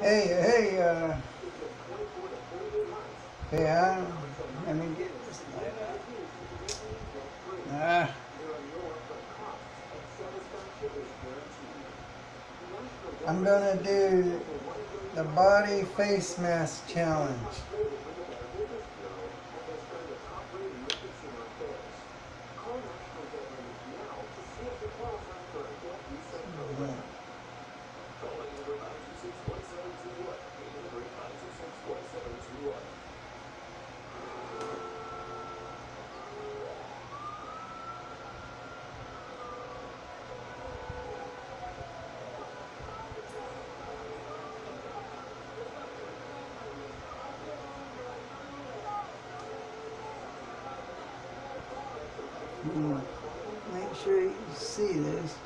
Hey, hey, let me get this light up. Ah, I'm gonna do the body face mask challenge. Make sure you see this.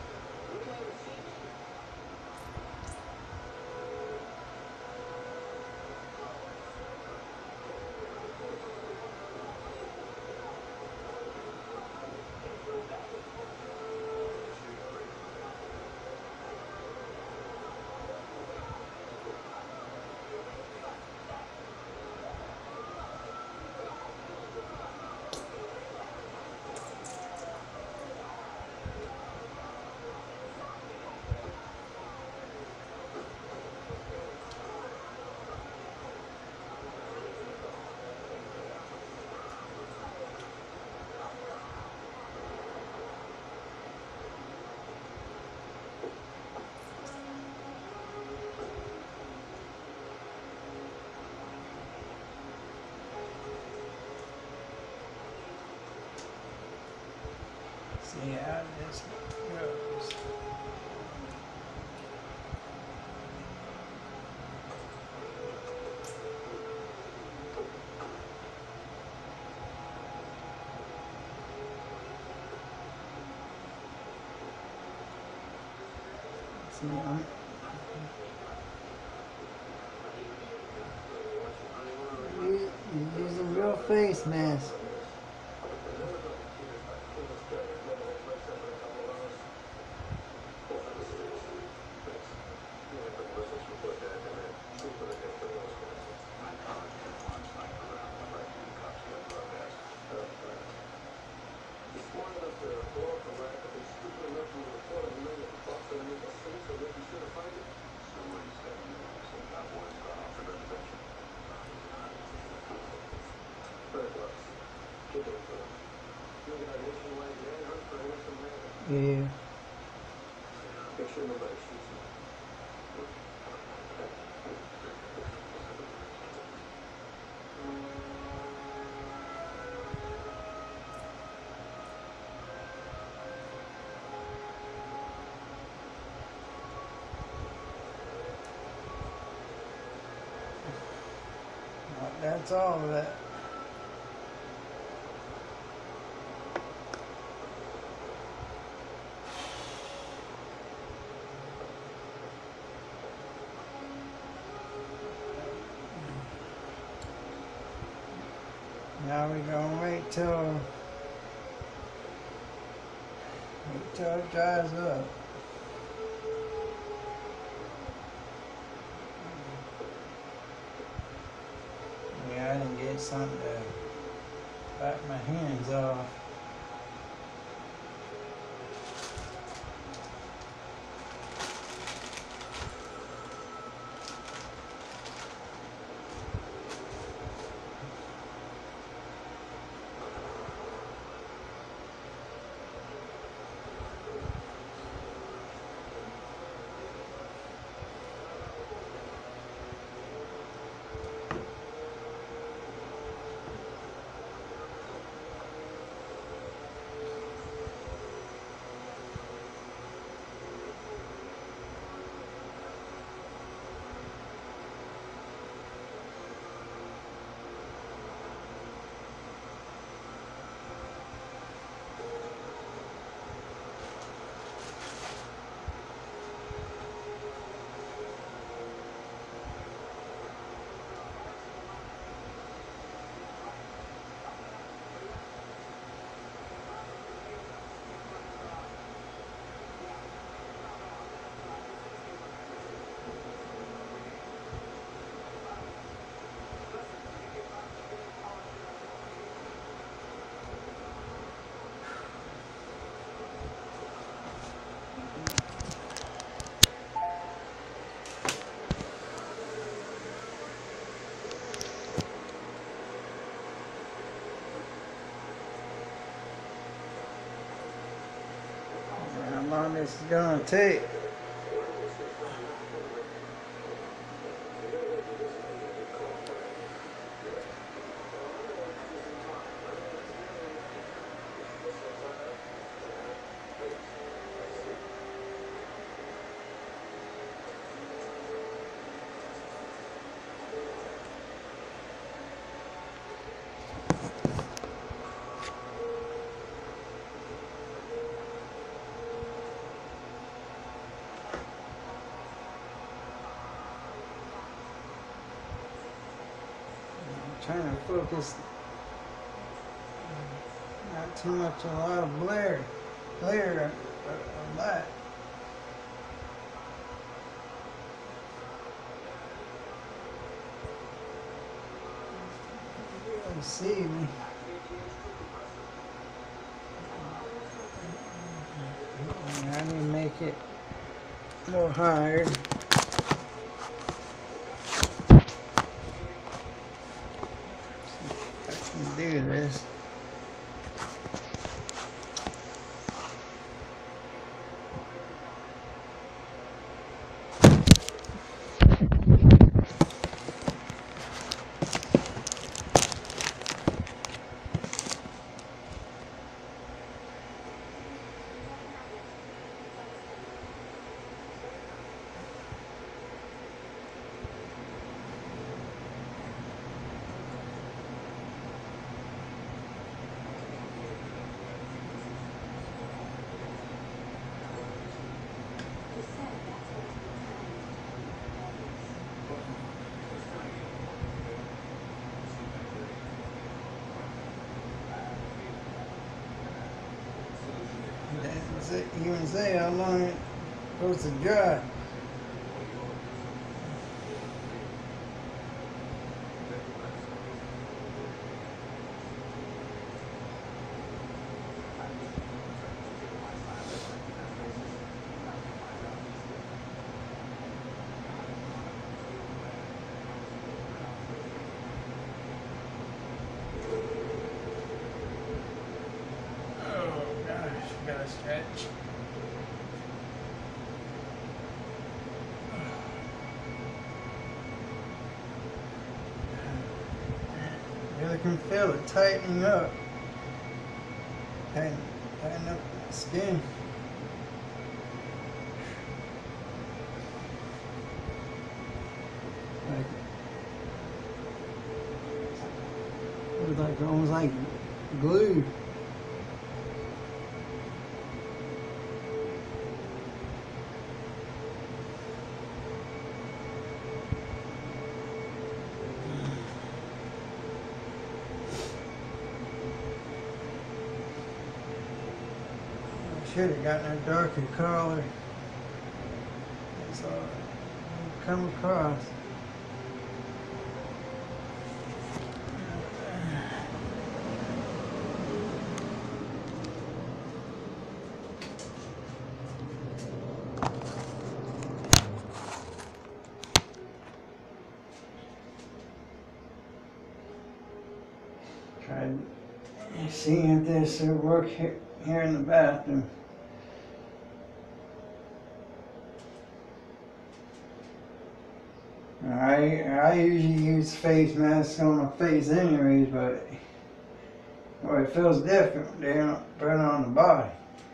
See how this goes. See, you're using real face mask. Yeah. Well, that's all of it. Now we're gonna wait till it dries up. Yeah, I didn't get something to wipe my hands off. long this is gonna take. Trying to focus not too much, a lot of glare on that. You can see me. I need to make it a little higher. I can do this. You can say how long it goes to dry. Oh gosh, gotta stretch. Really can feel it tightening up. Tighten up the skin. It was like almost like glue. Should have gotten a darker color. That's all I come across. Tried seeing if this would work here in the bathroom. I usually use face masks on my face anyways, but it feels different. They don't put it on the body.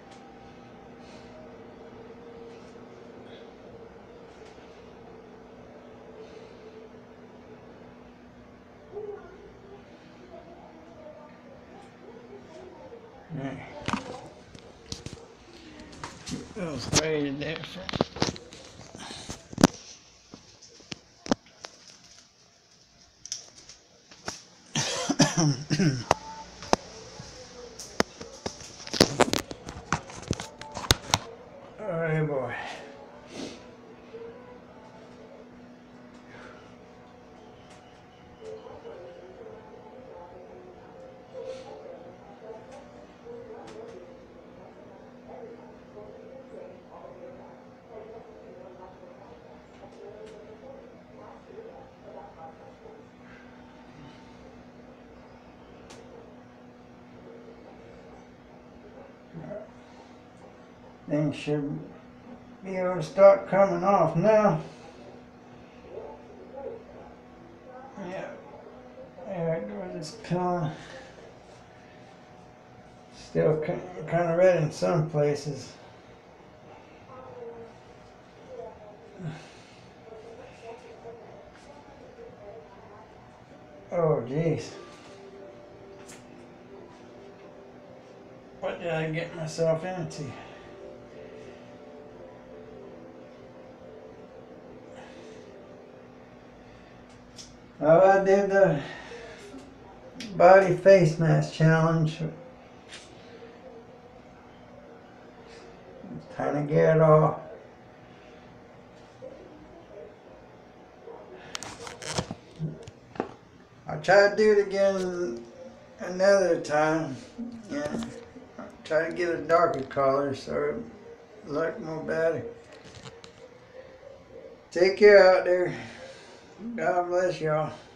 Yeah. It feels very different. Alright, boy. Things should be able to start coming off now. Yeah, there I go, this pillow. Still kind of red in some places. Oh jeez. What did I get myself into? Oh, I did the body face mask challenge. Trying to get it off. I'll try to do it again another time. Yeah. I'll try to get a darker color so it look more better. Take care out there. God bless y'all.